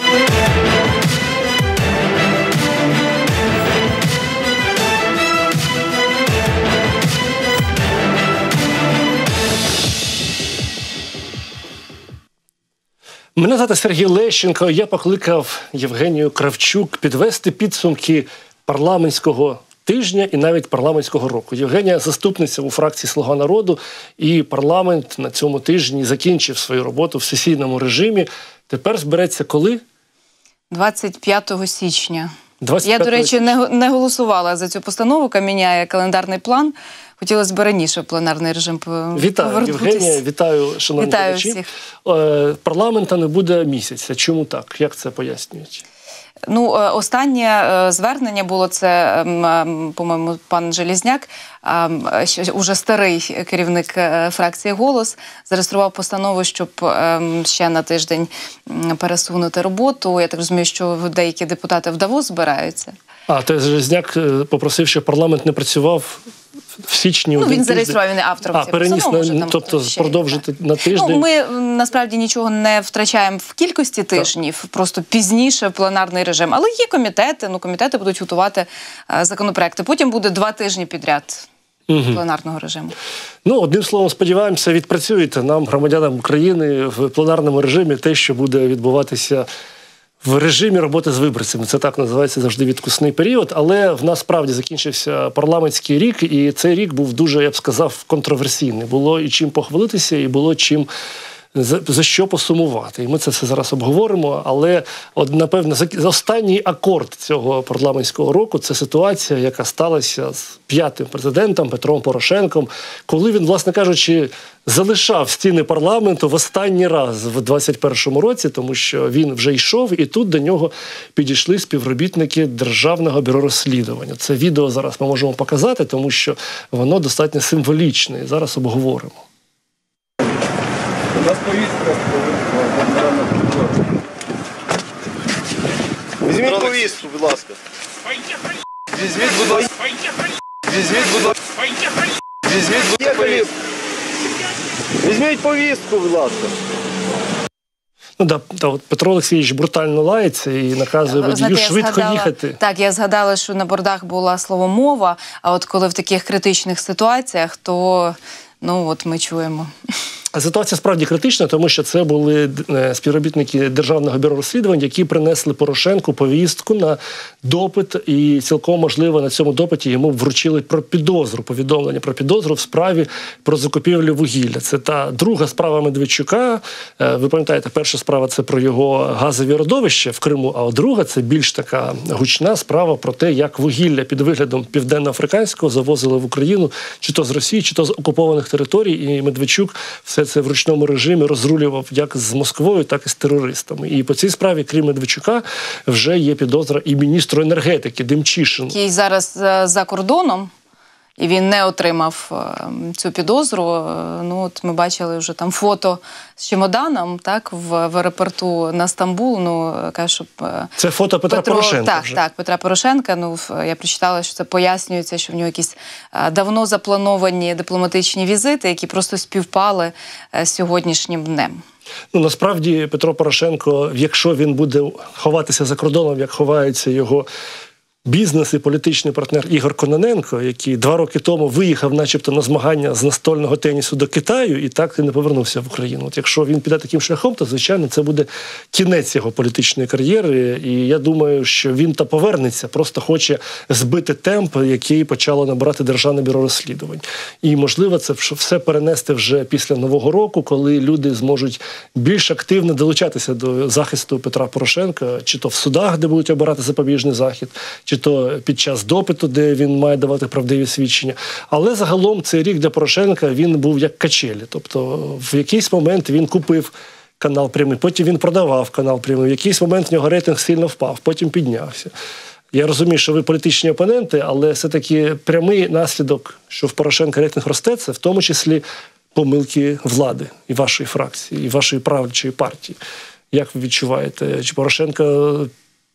Мене звати Сергій Лещенко. Я покликав Євгенію Кравчук підвести підсумки парламентського тижня і навіть парламентського року. Євгенія – заступниця у фракції «Слуга народу», і парламент на цьому тижні закінчив свою роботу в сесійному режимі. Тепер збереться коли? 25 січня. 25 Я, до речі, не голосувала за цю постанову, яка міняє календарний план. Хотілося б раніше в пленарний режим повернутися. Вітаю, Євгенія, вітаю, шановні глядачі. Всіх. Парламента не буде місяця. Чому так? Як це пояснюють? Ну, останнє звернення було, це, по-моєму, пан Железняк, уже старий керівник фракції «Голос», зареєстрував постанову, щоб ще на тиждень пересунути роботу. Я так розумію, що деякі депутати в Давос збираються. То Железняк попросив, щоб парламент не працював в січні. Ну, він зареєстрував, він не автором цієї постанови. Тобто продовжити на тиждень? Ну, ми насправді нічого не втрачаємо в кількості тижнів, просто пізніше в пленарний режим. Але є комітети, комітети будуть готувати законопроекти. Потім буде 2 тижні підряд пленарного режиму. Ну, одним словом, сподіваємося, відпрацюєте нам, громадянам України, в пленарному режимі те, що буде відбуватися в режимі роботи з виборцями. Це так називається завжди відкусний період. Але в нас справді закінчився парламентський рік, і цей рік був дуже, я б сказав, контроверсійний. Було і чим похвалитися, і було чим за що посумувати. І ми це все зараз обговоримо. Але, напевно, останній акорд цього парламентського року – це ситуація, яка сталася з 5-тим президентом Петром Порошенком, коли він, власне кажучи, залишав стіни парламенту в останній раз в 2021 році, тому що він вже йшов, і тут до нього підійшли співробітники Державного бюро розслідування. Це відео зараз ми можемо показати, тому що воно достатньо символічне. І зараз обговоримо. У нас повістка. Візьміть повістку, будь ласка. Візьміть, будь ласка. Візьміть, будь ласка. Візьміть, будь ласка. Візьміть повістку, будь ласка. От Петро Олексійович брутально лається і наказує водію швидко їхати. Так, я згадала, що на бордах була слово «мова», а от коли в таких критичних ситуаціях, то, от ми чуємо. Ситуація справді критична, тому що це були співробітники Державного бюро розслідувань, які принесли Порошенку повістку на допит, і цілком можливо на цьому допиті йому вручили повідомлення про підозру в справі про закупівлю вугілля. Це та друга справа Медведчука. Ви пам'ятаєте, перша справа – це про його газові родовища в Криму, а друга – це більш така гучна справа про те, як вугілля під виглядом південноафриканського завозили в Україну, чи то з Росії, чи то з окупованих територій, і Медведчук все це в ручному режимі розрулював як з Москвою, так і з терористами. І по цій справі, крім Медведчука, вже є підозра і міністру енергетики Демчишину. Який зараз за кордоном, і він не отримав цю підозру. От ми бачили вже там фото з чемоданом, так, в аеропорту на Стамбул. Каже, що це фото Петра Порошенка. Так, Петра Порошенка. Я прочитала, що це пояснюється, що в нього якісь давно заплановані дипломатичні візити, які просто співпали з сьогоднішнім днем. Насправді Петро Порошенко, якщо він буде ховатися за кордоном, як ховається його бізнес і політичний партнер Ігор Кононенко, який 2 роки тому виїхав начебто на змагання з настольного тенісу до Китаю і так і не повернувся в Україну. От якщо він піде таким шляхом, то, звичайно, це буде кінець його політичної кар'єри. І я думаю, що він повернеться, просто хоче збити темп, який почало набирати Державне бюро розслідувань. І, можливо, це все перенести вже після Нового року, коли люди зможуть більш активно долучатися до захисту Петра Порошенка, чи то в судах, де будуть обирати запобіжний захід, чи то під час допиту, де він має давати правдиві свідчення. Але загалом цей рік для Порошенка він був як качелі. Тобто в якийсь момент він купив канал «Прямий», потім він продавав канал «Прямий», в якийсь момент в нього рейтинг сильно впав, потім піднявся. Я розумію, що ви політичні опоненти, але все-таки прямий наслідок, що в Порошенка рейтинг росте, це в тому числі помилки влади і вашої фракції, і вашої правлячої партії. Як ви відчуваєте? Чи Порошенко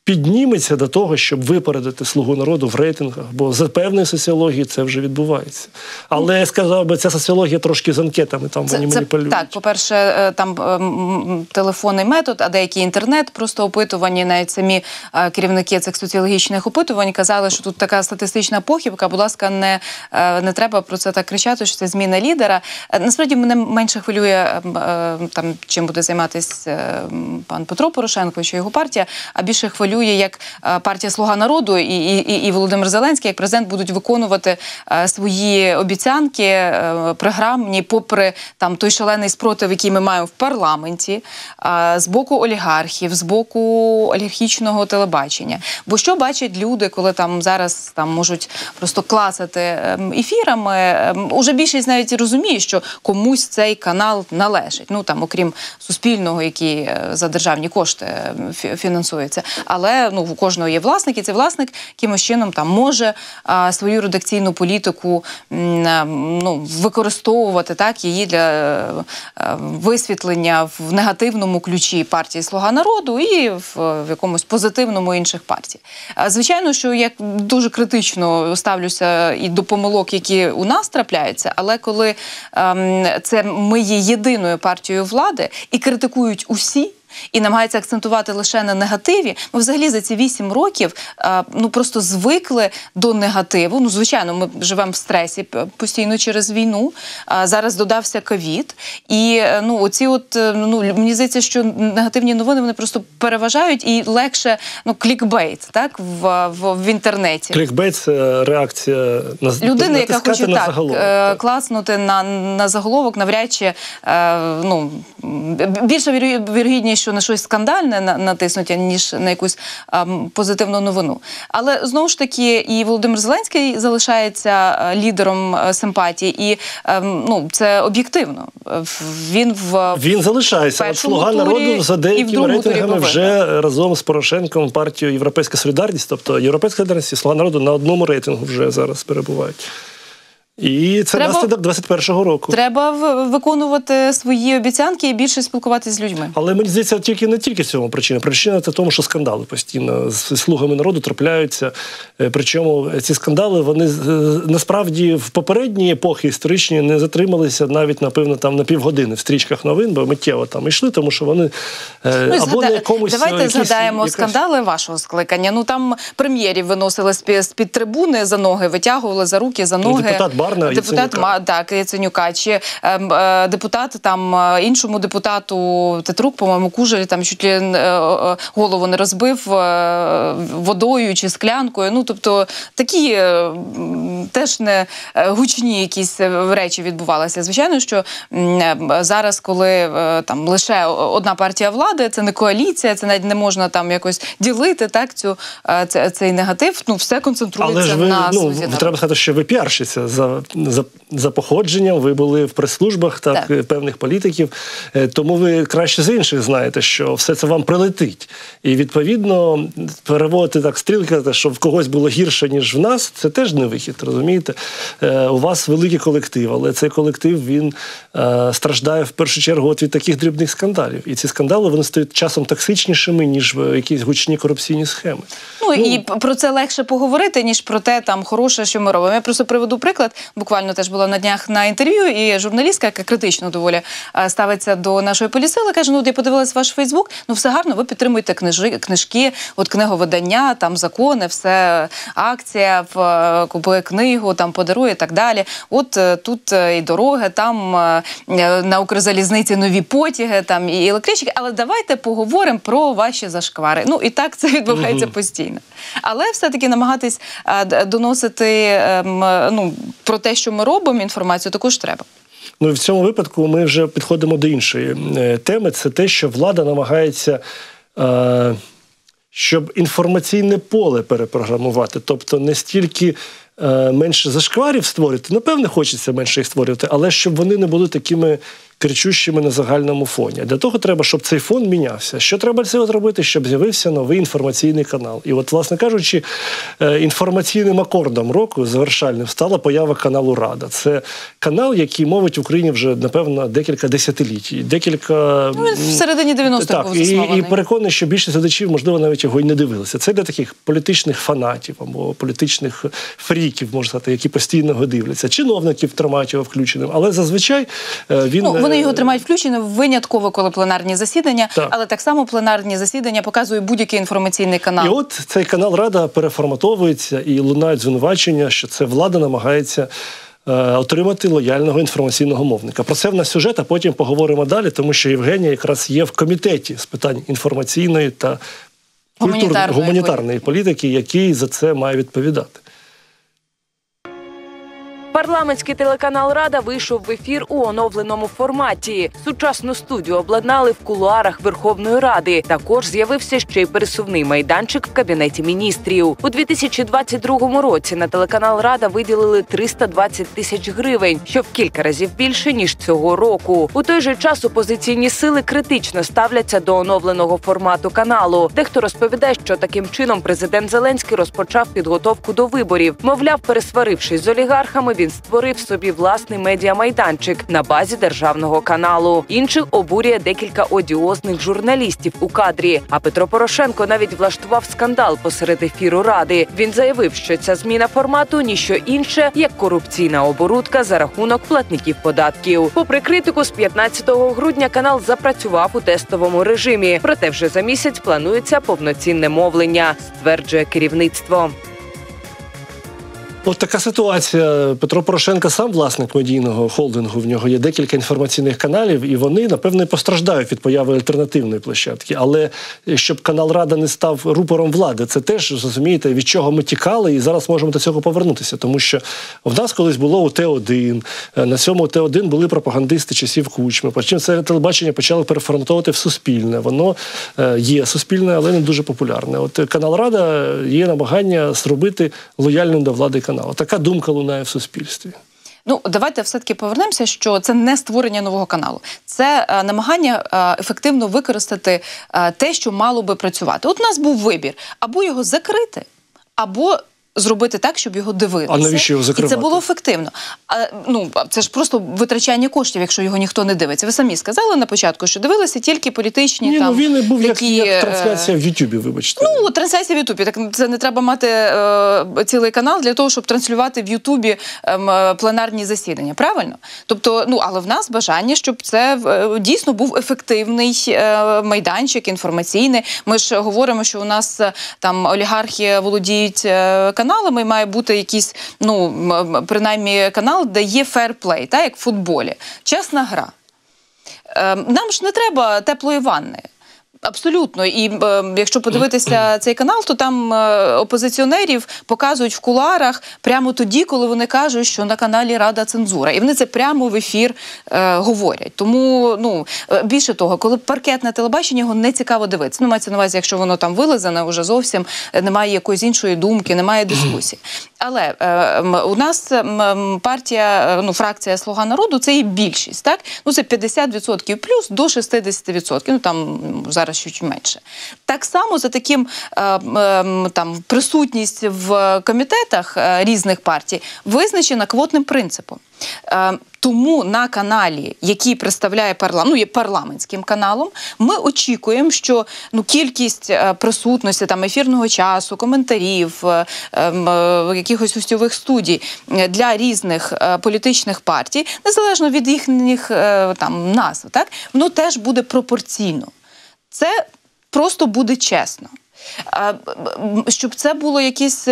підніметься до того, щоб випередити «Слугу народу» в рейтингах, бо за певної соціології це вже відбувається. Але, я сказав би, ця соціологія трошки з анкетами, там вони маніпулюють. Так, по-перше, там телефонний метод, а деякий інтернет, просто опитувані, навіть самі керівники цих соціологічних опитувань казали, що тут така статистична похибка, будь ласка, не треба про це так кричати, що це зміна лідера. Насправді, мене менше хвилює, там, чим буде займатися пан Петро Порошенко чи його партія, а більше хвилює, як партія «Слуга народу» і Володимир Зеленський, як президент, будуть виконувати свої обіцянки програмні, попри там той шалений спротив, який ми маємо в парламенті, з боку олігархів, з боку олігархічного телебачення. Бо що бачать люди, коли там зараз там можуть просто клацати ефірами? Уже більшість навіть розуміє, що комусь цей канал належить. Ну, там, окрім Суспільного, який за державні кошти фінансується. Але ну, у кожного є власник, і цей власник якимось чином там може свою редакційну політику використовувати, так, її для висвітлення в негативному ключі партії «Слуга народу» і в якомусь позитивному інших партій. Звичайно, що я дуже критично ставлюся і до помилок, які у нас трапляються, але коли це ми є єдиною партією влади і критикують усі, і намагається акцентувати лише на негативі. Ми взагалі за ці 8 років просто звикли до негативу. Ну, звичайно, ми живемо в стресі постійно через війну. Зараз додався ковід. І оці мені здається, що негативні новини, вони просто переважають і легше, клікбейт, так, в інтернеті. Клікбейт – це реакція на людини, яка хоче так клацнути на заголовок, навряд чи більше вірогідність, що на щось скандальне натиснуть, ніж на якусь позитивну новину. Але, знову ж таки, і Володимир Зеленський залишається лідером симпатії, і це об'єктивно. Він залишається. От «Слуга народу» за деякими рейтингами вже разом з Порошенком партією «Європейська солідарність», тобто «Європейська солідарність» і «Слуга народу» на одному рейтингу вже зараз перебувають. І це наслідок 21-го року. Треба виконувати свої обіцянки і більше спілкуватися з людьми. Але мені здається, не тільки в цьому причина. Причина – це в тому, що скандали постійно з «Слугами народу» трапляються. Причому ці скандали, вони насправді в попередні епохи історичні не затрималися навіть, напевно, там на півгодини в стрічках новин, бо миттєво там йшли, тому що вони або на якомусь... Давайте згадаємо скандали вашого скликання. Там прем'єрів виносили з-під трибуни за ноги, витягували за руки, за ноги. Депутат Яценюка, чи депутат іншому депутату Тетрук, по-моєму, Кужель, там чуть ли голову не розбив водою чи склянкою. Тобто такі теж не гучні якісь речі відбувалися. Звичайно, що зараз, коли там лише одна партія влади, це не коаліція, це навіть не можна там якось ділити, так, цей негатив, все концентрується на «Слузі народу». Треба сказати, що ви піарщиця. За походженням, ви були в прес-службах певних політиків, тому ви краще з інших знаєте, що все це вам прилетить. І, відповідно, переводити так стрілки, що в когось було гірше, ніж в нас, це теж не вихід, розумієте? У вас великий колектив, але цей колектив, він страждає в першу чергу від таких дрібних скандалів. І ці скандали, вони стають часом токсичнішими, ніж якісь гучні корупційні схеми. І про це легше поговорити, ніж про те, хороше, що ми робимо. Я просто приведу приклад. Буквально теж була на днях на інтерв'ю, і журналістка, яка критично доволі ставиться до нашої полісили, каже, я подивилась ваш Фейсбук, все гарно, ви підтримуєте книжки, книговидання, там закони, все, акція, купує книгу, там подарує і так далі. От тут і дороги, там на Укрзалізниці нові потяги, там і електрички, але давайте поговоримо про ваші зашквари. І так це відбувається постійно. Але все-таки намагатись доносити про те, що ми робимо, інформацію також треба. І в цьому випадку ми вже підходимо до іншої теми. Це те, що влада намагається, щоб інформаційне поле перепрограмувати. Тобто не стільки менше зашкварів створити, напевне, хочеться менше їх створювати, але щоб вони не були такими кричущими на загальному фоні. Для того треба, щоб цей фон мінявся. Що треба для цього зробити? Щоб з'явився новий інформаційний канал. І от, власне кажучи, інформаційним акордом року завершальним стала поява каналу «Рада». Це канал, який мовить в Україні вже, напевно, декілька десятиліть. В середині 90-х був заснований. І переконаний, що більшість глядачів, можливо, навіть його і не дивилися. Це для таких політичних фанатів або політичних фріків, можна сказати, які постійно його дивляться. Чиновників тримають його включеним. Але зазвичай він... Вони його тримають включеним винятково, коли пленарні засідання, так. Але так само пленарні засідання показує будь-який інформаційний канал. І от цей канал «Рада» переформатовується і лунають звинувачення, що це влада намагається отримати лояльного інформаційного мовника. Про це в нас сюжет, а потім поговоримо далі, тому що Євгенія якраз є в комітеті з питань інформаційної та гуманітарної політики, який за це має відповідати. Парламентський телеканал «Рада» вийшов в ефір у оновленому форматі. Сучасну студію обладнали в кулуарах Верховної Ради. Також з'явився ще й пересувний майданчик в Кабінеті міністрів. У 2022 році на телеканал «Рада» виділили 320 тисяч гривень, що в кілька разів більше, ніж цього року. У той же час опозиційні сили критично ставляться до оновленого формату каналу. Дехто розповідає, що таким чином президент Зеленський розпочав підготовку до виборів. Мовляв, пересварившись з олігархами, він створив собі власний медіамайданчик на базі державного каналу. Інших обурює декілька одіозних журналістів у кадрі. А Петро Порошенко навіть влаштував скандал посеред ефіру «Ради». Він заявив, що ця зміна формату – ніщо інше, як корупційна оборудка за рахунок платників податків. Попри критику, з 15 грудня канал запрацював у тестовому режимі. Проте вже за місяць планується повноцінне мовлення, стверджує керівництво. От така ситуація. Петро Порошенко сам власник медійного холдингу, в нього є декілька інформаційних каналів, і вони, напевно, постраждають від появи альтернативної площадки. Але щоб канал «Рада» не став рупором влади, це теж, розумієте, від чого ми тікали, і зараз можемо до цього повернутися. Тому що в нас колись було УТ-1, на цьому УТ-1 були пропагандисти часів Кучми, потім це телебачення почали переформатовувати в суспільне. Воно є суспільне, але не дуже популярне. От канал «Рада» є намагання зробити лояльним до влади канал. Така думка лунає в суспільстві. Ну, давайте все-таки повернемося, що це не створення нового каналу. Це намагання ефективно використати те, що мало би працювати. От у нас був вибір. Або його закрити, або зробити так, щоб його дивилися. А навіщо його закривати? І це було ефективно. Це ж просто витрачання коштів, якщо його ніхто не дивиться. Ви самі сказали на початку, що дивилися тільки політичні він був такі... як трансляція в Ютубі, вибачте. Трансляція в Ютубі. Так це не треба мати цілий канал для того, щоб транслювати в Ютубі пленарні засідання. Правильно? Тобто, але в нас бажання, щоб це дійсно був ефективний майданчик, інформаційний. Ми ж говоримо, що у нас там олігархи володіють каналами, має бути якийсь, принаймні, канал, де є фейрплей, так, як в футболі. Чесна гра. Нам ж не треба теплої ванни. Абсолютно. І якщо подивитися цей канал, то там опозиціонерів показують в кулуарах прямо тоді, коли вони кажуть, що на каналі «Рада» цензура. І вони це прямо в ефір говорять. Тому, більше того, коли паркетне телебачення, його не цікаво дивитися. Мається на увазі, якщо воно там вилизане, вже зовсім немає якоїсь іншої думки, немає дискусії. Але у нас партія, фракція «Слуга народу» – це є більшість, так? Це 50% плюс до 60%. Там зараз чуть менше. Так само за таким присутність в комітетах різних партій визначена квотним принципом. Тому на каналі, який представляє є парламентським каналом, ми очікуємо, що кількість присутності, ефірного часу, коментарів, якихось гостьових студій для різних політичних партій, незалежно від їхніх назв, так, воно теж буде пропорційно. Це просто буде чесно. Щоб це було якісь,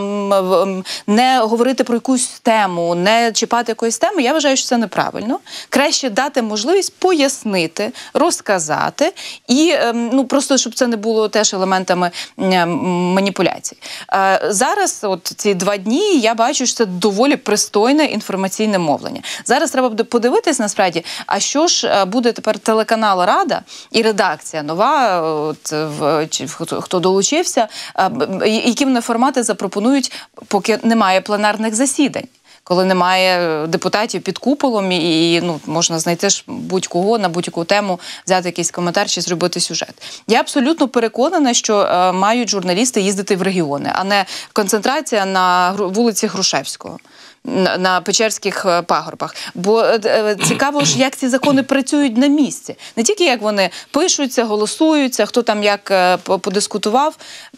не говорити про якусь тему, не чіпати якоїсь теми, я вважаю, що це неправильно. Краще дати можливість пояснити, розказати і просто, щоб це не було теж елементами маніпуляцій. Зараз, ці 2 дні, я бачу, що це доволі пристойне інформаційне мовлення. Зараз треба буде подивитись, насправді, а що ж буде тепер телеканал «Рада» і редакція нова, хто долучився, які вони формати запропонують, поки немає пленарних засідань. коли немає депутатів під куполом і ну, можна знайти ж будь-кого на будь-яку тему, взяти якийсь коментар чи зробити сюжет. Я абсолютно переконана, що мають журналісти їздити в регіони, а не концентрація на вулиці Грушевського, на Печерських пагорбах. Бо цікаво ж, як ці закони працюють на місці. Не тільки як вони пишуться, голосуються, хто там як подискутував,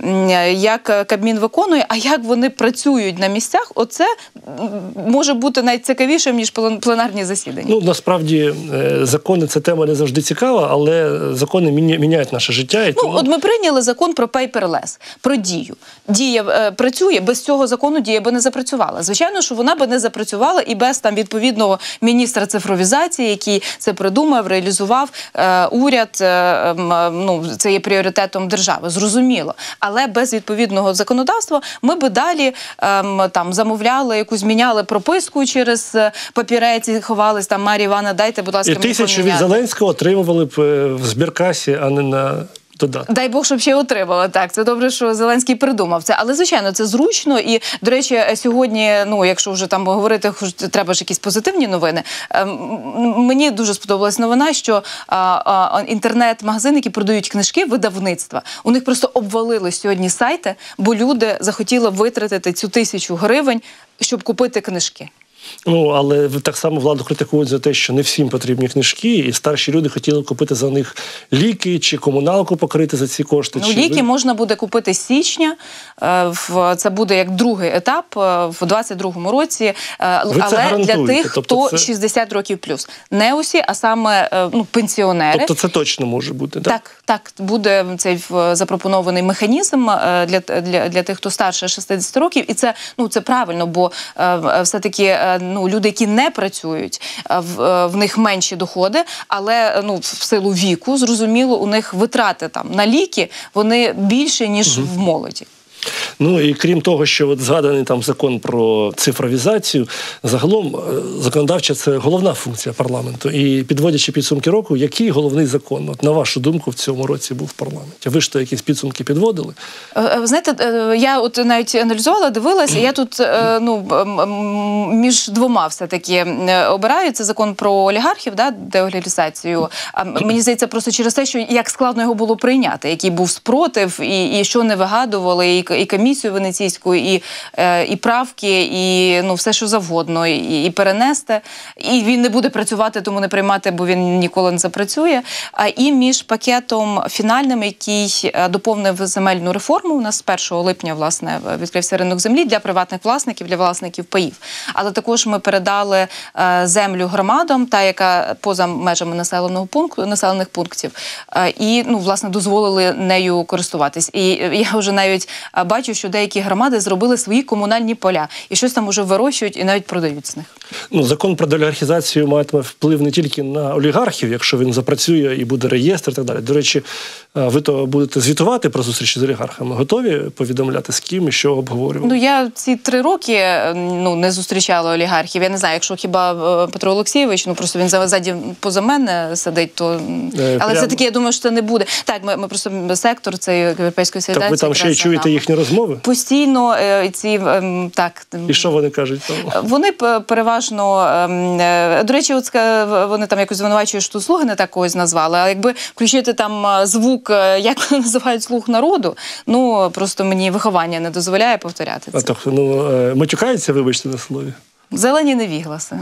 як Кабмін виконує, а як вони працюють на місцях, оце може бути навіть цікавішим, ніж пленарні засідання. Ну, насправді, закони – це тема не завжди цікава, але закони міняють наше життя. І тому... От ми прийняли закон про paperless, про дію. Дія працює, без цього закону дія би не запрацювала. Звичайно, що вона би не запрацювала і без там відповідного міністра цифровізації, який це придумав, реалізував, уряд, ну, це є пріоритетом держави, зрозуміло. Але без відповідного законодавства ми би далі там замовляли, якусь міняли прописку через папірець, ховались там, Марія Івановна, дайте, будь ласка, мені поміняти. І 1000 від Зеленського отримували б в збіркасі, а не на... Дай Бог, щоб ще отримала. Так, це добре, що Зеленський придумав це. Але, звичайно, це зручно. І, до речі, сьогодні, ну, якщо вже там говорити, треба ж якісь позитивні новини. Мені дуже сподобалась новина, що інтернет-магазини, які продають книжки, видавництва, у них просто обвалили сьогодні сайти, бо люди захотіли витратити цю 1000 гривень, щоб купити книжки. Ну, але так само владу критикують за те, що не всім потрібні книжки, і старші люди хотіли купити за них ліки чи комуналку покрити за ці кошти. Ну, ліки можна буде купити з січня, це буде як другий етап в 2022 році, але для тих, хто 60 років плюс. Не усі, а саме пенсіонери. Тобто це точно може бути, так? Так, буде цей запропонований механізм для тих, хто старше 60 років, і це правильно, бо все-таки люди, які не працюють, в них менші доходи, але в силу віку, зрозуміло, у них витрати там на ліки, вони більше, ніж в молоді. Ну і крім того, що от згаданий там закон про цифровізацію, загалом законодавча – це головна функція парламенту. І підводячи підсумки року, який головний закон, от на вашу думку, в цьому році був в парламенті? Ви ж то якісь підсумки підводили? Знаєте, я от навіть аналізувала, дивилася, я тут між двома все-таки обираю. Це закон про олігархів, деолігархізацію. Мені здається, просто через те, що як складно його було прийняти, який був спротив, і що не вигадували, і комісію венеційську, і правки, і все, що завгодно, і перенести. І він не буде працювати, тому не приймати, бо він ніколи не запрацює. І між пакетом фінальним, який доповнив земельну реформу, у нас з 1 липня, власне, відкрився ринок землі для приватних власників, для власників паїв. Але також ми передали землю громадам, та, яка поза межами населених пунктів, і, власне, дозволили нею користуватись. І я вже навіть бачу, що деякі громади зробили свої комунальні поля і щось там уже вирощують і навіть продають з них. Закон про деолігархізацію матиме вплив не тільки на олігархів, якщо він запрацює і буде реєстр і так далі. До речі, ви то будете звітувати про зустрічі з олігархами? Готові повідомляти, з ким і що обговорювали? Я ці 3 роки не зустрічала олігархів. Я не знаю, якщо хіба Петро Олексійович, просто він ззаді поза мене сидить, то... Але все-таки я думаю, що це не буде. Так, ми просто сектор цієї європейської солідарності. Так ви там ще й чуєте їхні розмови? Постійно ці, так. І що вони кажуть? Вони переважно, до речі, вони там якось звинувачують, що слуги не так когось назвали, а якби включити там звук, як називають слуг народу, просто мені виховання не дозволяє повторяти це. Так, матюкаються, вибачте на слові? Зелені невігласи.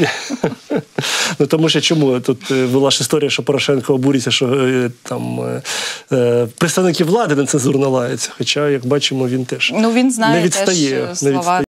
Тому що чому? Тут була ж історія, що Порошенко обурюється, що там представники влади нецензурно лаються. Хоча, як бачимо, він теж він знає не відстає. Теж слова.